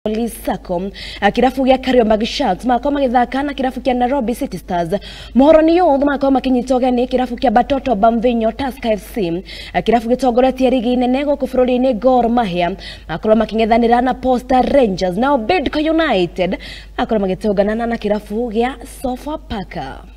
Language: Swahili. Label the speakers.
Speaker 1: Police Sacco kirafu gya Kariobangi Sharks makoma githaka na kirafu kya Nairobi City Stars. Mohoro ni yo makoma kinyitoga ni kirafu kya Batoto Bamvinyo Tusker FC kirafu gitongoretie ligi nene go bururi-ini Gor Mahia makoma making'ethanira na Posta Rangers. Now Bidco United makoma magitongana na kirafu gya Sofapaka.